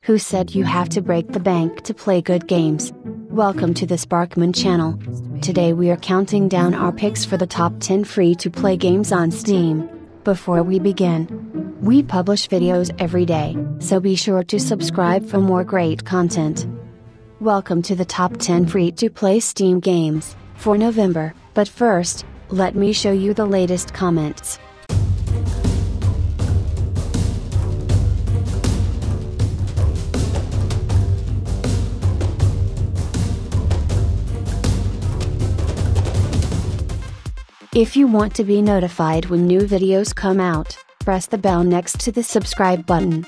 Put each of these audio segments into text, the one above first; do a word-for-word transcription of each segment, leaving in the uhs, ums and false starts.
Who said you have to break the bank to play good games? Welcome to the Sparkman channel. Today we are counting down our picks for the top ten free-to-play games on Steam. Before we begin, we publish videos every day, so be sure to subscribe for more great content. Welcome to the top ten free-to-play Steam games for November, but first, let me show you the latest comments. If you want to be notified when new videos come out, press the bell next to the subscribe button.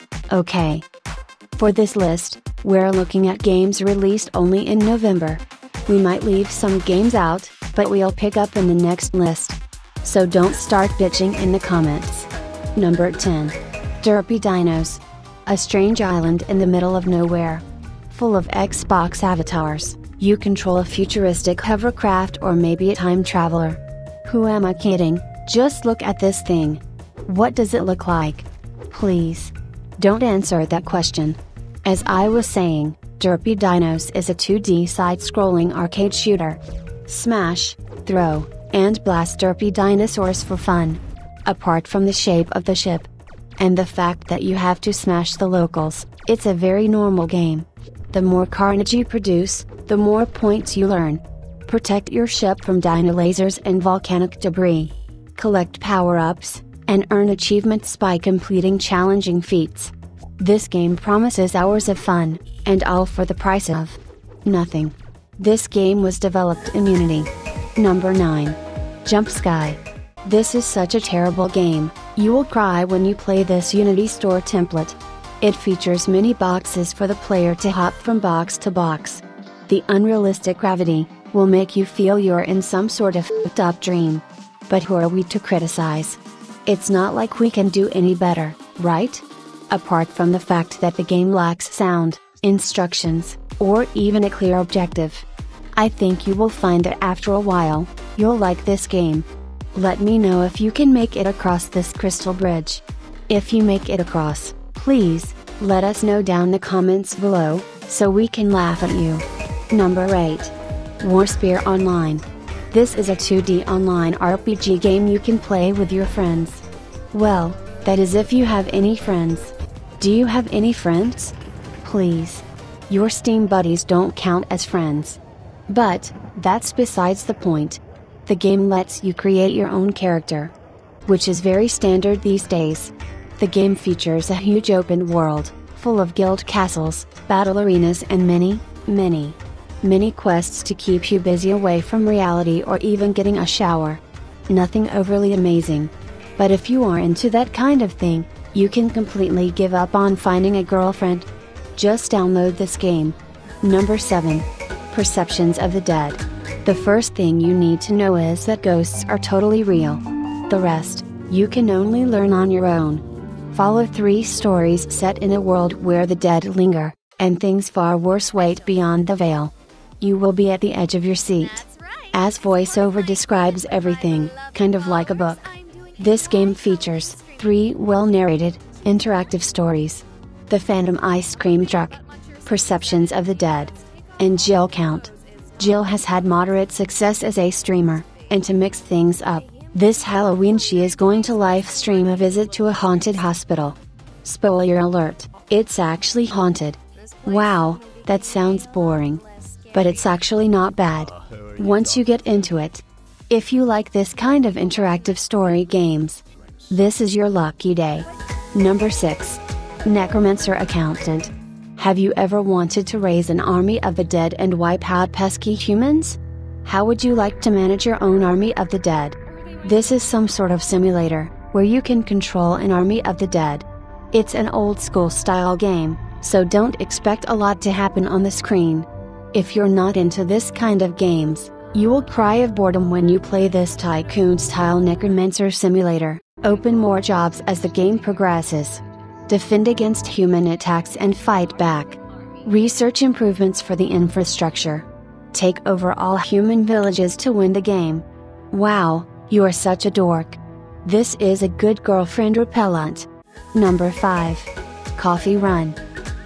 Okay. For this list, we're looking at games released only in November. We might leave some games out, but we'll pick up in the next list. So don't start bitching in the comments. Number ten. Derpy Dinos. A strange island in the middle of nowhere. Full of Xbox avatars, you control a futuristic hovercraft or maybe a time traveler. Who am I kidding? Just look at this thing. What does it look like? Please. Don't answer that question. As I was saying, Derpy Dinos is a two D side-scrolling arcade shooter. Smash, throw, and blast derpy dinosaurs for fun. Apart from the shape of the ship and the fact that you have to smash the locals, it's a very normal game. The more carnage you produce, the more points you earn. Protect your ship from dino lasers and volcanic debris. Collect power-ups, and earn achievements by completing challenging feats. This game promises hours of fun, and all for the price of nothing. This game was developed in Unity. Number nine. Jump Sky. This is such a terrible game, you will cry when you play this Unity Store template. It features many boxes for the player to hop from box to box. The unrealistic gravity will make you feel you're in some sort of f***ed up dream. But who are we to criticize? It's not like we can do any better, right? Apart from the fact that the game lacks sound, instructions, or even a clear objective. I think you will find that after a while, you'll like this game. Let me know if you can make it across this crystal bridge. If you make it across, please, let us know down the comments below, so we can laugh at you. Number eight. Warspear Online. This is a two D online R P G game you can play with your friends. Well, that is if you have any friends. Do you have any friends? Please. Your Steam buddies don't count as friends. But, that's besides the point. The game lets you create your own character, which is very standard these days. The game features a huge open world, full of guild castles, battle arenas and many, many, many quests to keep you busy away from reality or even getting a shower. Nothing overly amazing. But if you are into that kind of thing, you can completely give up on finding a girlfriend. Just download this game. Number seven. Perceptions of the Dead. The first thing you need to know is that ghosts are totally real. The rest, you can only learn on your own. Follow three stories set in a world where the dead linger, and things far worse wait beyond the veil. You will be at the edge of your seat. As voiceover describes everything, kind of like a book. This game features three well-narrated, interactive stories. The Phantom Ice Cream Truck, Perceptions of the Dead, and Jill Count. Jill has had moderate success as a streamer, and to mix things up, this Halloween she is going to live stream a visit to a haunted hospital. Spoiler alert, it's actually haunted. Wow, that sounds boring. But it's actually not bad. Once you get into it. If you like this kind of interactive story games, this is your lucky day. Number six. Necromancer Accountant. Have you ever wanted to raise an army of the dead and wipe out pesky humans? How would you like to manage your own army of the dead? This is some sort of simulator, where you can control an army of the dead. It's an old school style game, so don't expect a lot to happen on the screen. If you're not into this kind of games, you will cry of boredom when you play this tycoon-style Necromancer simulator. Open more jobs as the game progresses. Defend against human attacks and fight back. Research improvements for the infrastructure. Take over all human villages to win the game. Wow, you are such a dork. This is a good girlfriend repellent. Number five. Coffee Run.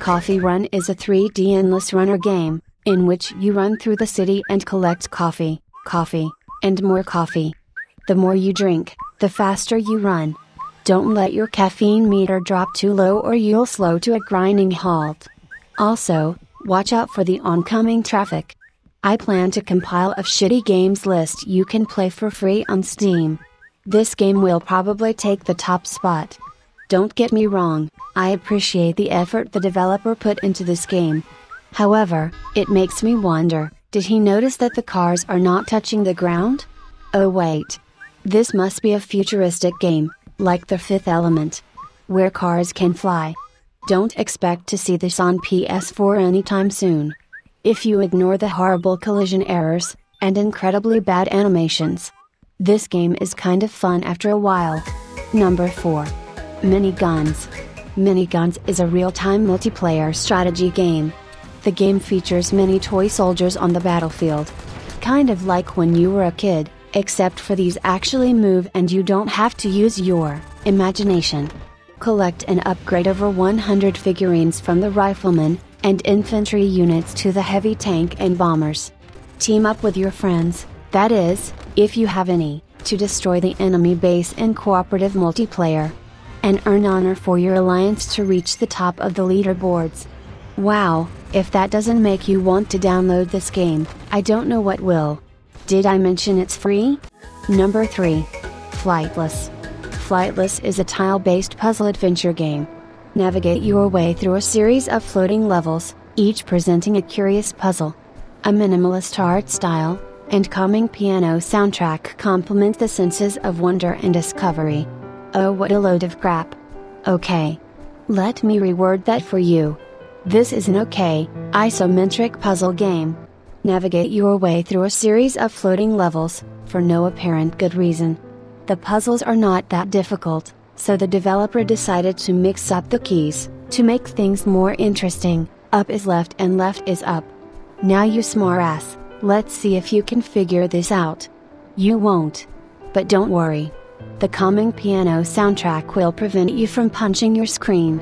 Coffee Run is a three D endless runner game, in which you run through the city and collect coffee, coffee, and more coffee. The more you drink, the faster you run. Don't let your caffeine meter drop too low or you'll slow to a grinding halt. Also, watch out for the oncoming traffic. I plan to compile a shitty games list you can play for free on Steam. This game will probably take the top spot. Don't get me wrong, I appreciate the effort the developer put into this game. However, it makes me wonder, did he notice that the cars are not touching the ground? Oh wait. This must be a futuristic game, like The Fifth Element, where cars can fly. Don't expect to see this on P S four anytime soon. If you ignore the horrible collision errors, and incredibly bad animations, this game is kind of fun after a while. Number four. Miniguns. Miniguns is a real-time multiplayer strategy game. The game features mini toy soldiers on the battlefield. Kind of like when you were a kid, except for these actually move and you don't have to use your imagination. Collect and upgrade over one hundred figurines from the riflemen and infantry units to the heavy tank and bombers. Team up with your friends, that is, if you have any, to destroy the enemy base in cooperative multiplayer. And earn honor for your alliance to reach the top of the leaderboards. Wow, if that doesn't make you want to download this game, I don't know what will. Did I mention it's free? Number three. Flightless. Flightless is a tile-based puzzle adventure game. Navigate your way through a series of floating levels, each presenting a curious puzzle. A minimalist art style, and calming piano soundtrack complement the senses of wonder and discovery. Oh, what a load of crap. Okay. Let me reword that for you. This is an okay, isometric puzzle game. Navigate your way through a series of floating levels, for no apparent good reason. The puzzles are not that difficult, so the developer decided to mix up the keys, to make things more interesting. Up is left and left is up. Now you smartass, let's see if you can figure this out. You won't. But don't worry. The calming piano soundtrack will prevent you from punching your screen.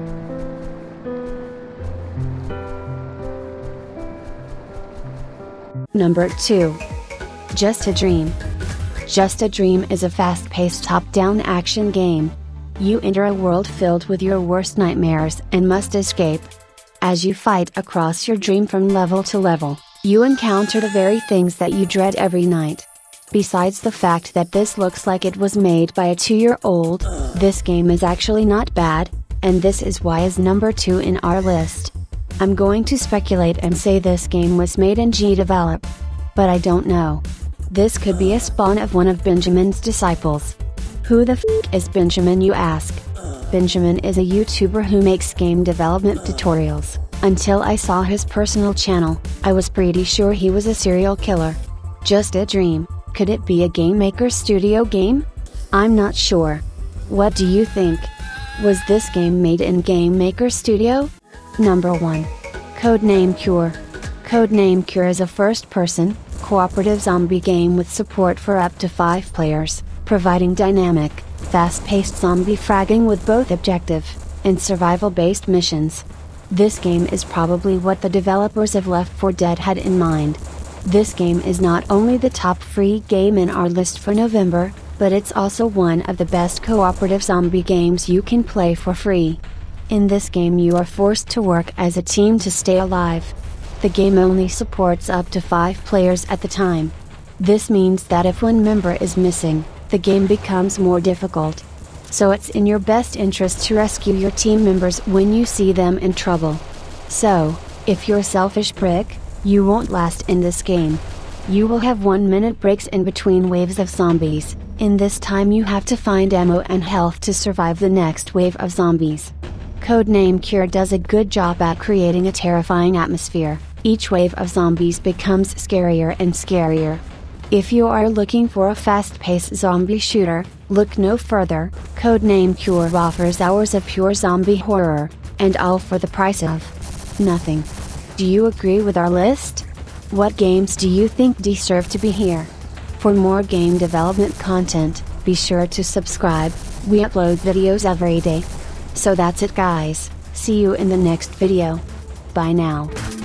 Number two. Just a Dream. Just a Dream is a fast-paced top-down action game. You enter a world filled with your worst nightmares and must escape. As you fight across your dream from level to level, you encounter the very things that you dread every night. Besides the fact that this looks like it was made by a two-year-old, this game is actually not bad, and this is why is number two in our list. I'm going to speculate and say this game was made in G-Develop. But I don't know. This could be a spawn of one of Benjamin's disciples. Who the f*** is Benjamin, you ask? Benjamin is a YouTuber who makes game development tutorials. Until I saw his personal channel, I was pretty sure he was a serial killer. Just a Dream. Could it be a Game Maker Studio game? I'm not sure. What do you think? Was this game made in Game Maker Studio? Number one. Codename Cure. Codename Cure is a first-person, cooperative zombie game with support for up to five players, providing dynamic, fast-paced zombie fragging with both objective and survival-based missions. This game is probably what the developers of Left four Dead had in mind. This game is not only the top free game in our list for November, but it's also one of the best cooperative zombie games you can play for free. In this game you are forced to work as a team to stay alive. The game only supports up to five players at the time. This means that if one member is missing, the game becomes more difficult. So it's in your best interest to rescue your team members when you see them in trouble. So, if you're a selfish prick, you won't last in this game. You will have one minute breaks in between waves of zombies. In this time you have to find ammo and health to survive the next wave of zombies. Codename Cure does a good job at creating a terrifying atmosphere. Each wave of zombies becomes scarier and scarier. If you are looking for a fast-paced zombie shooter, look no further. Codename Cure offers hours of pure zombie horror, and all for the price of nothing. Do you agree with our list? What games do you think deserve to be here? For more game development content, be sure to subscribe. We upload videos every day. So that's it, guys. See you in the next video. Bye now.